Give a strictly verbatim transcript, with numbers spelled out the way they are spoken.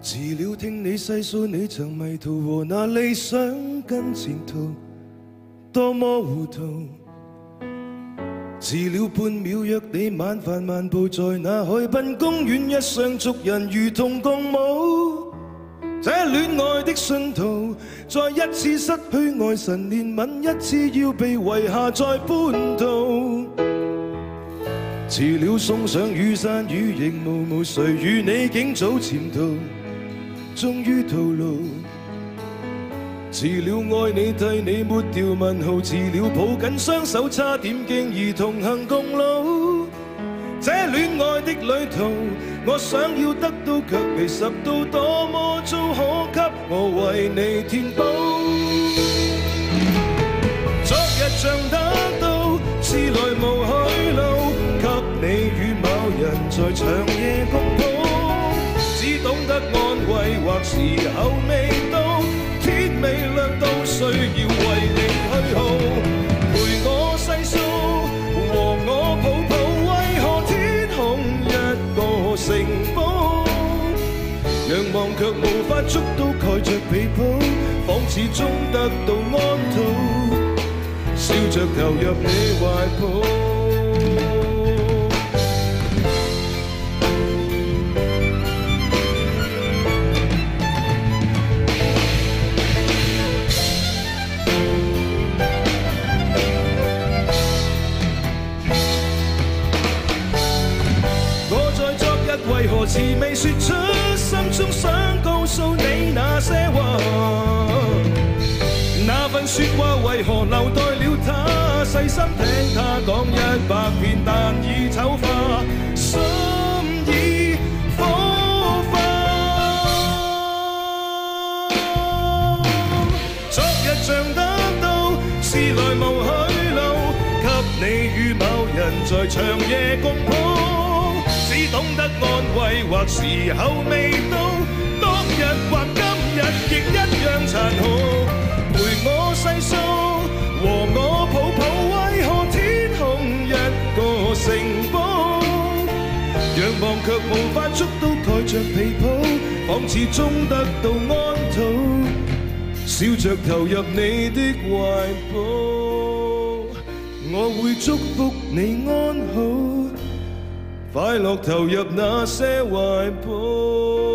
遲了聽你細數你曾迷途和那理想跟前途多麼糊塗。遲了半秒約你晚飯漫步在那海濱公園，一雙族人如同共舞。這戀愛的信徒再一次失去愛神憐憫，一次要被遺下在半途。遲了送上雨傘雨仍無無，誰與你竟早潛逃，終於徒勞。遲了愛你替你抹掉問號，遲了抱緊雙手差點經已同行共老。這戀愛的旅途，我想要得到卻未拾到，多麼糟可給我為你填補。昨日像得到，遲來無去路，給你與某人在長夜共抱，只懂得安慰或時候未到，天未亮都需要為你去耗，陪我細數和我抱抱，為何天空一個城堡，仰望卻無法觸到，蓋着被鋪，仿似終得到安土，笑着投入你懷抱。為何遲未說出心中想告訴你那些話？那份說話為何留待了他？細心聽他講一百遍，但已醜化，心已火化。昨日像得到，遲來無去路，給你與某人在長夜共抱，只懂得安慰或時候未到，當日或今日亦一樣殘酷，陪我細數和我抱抱，為何天空一個城堡，仰望卻無法觸到，蓋着被鋪，仿似終得到安土，笑着投入你的懷抱，我會祝福你安好，快樂投入那些懷抱。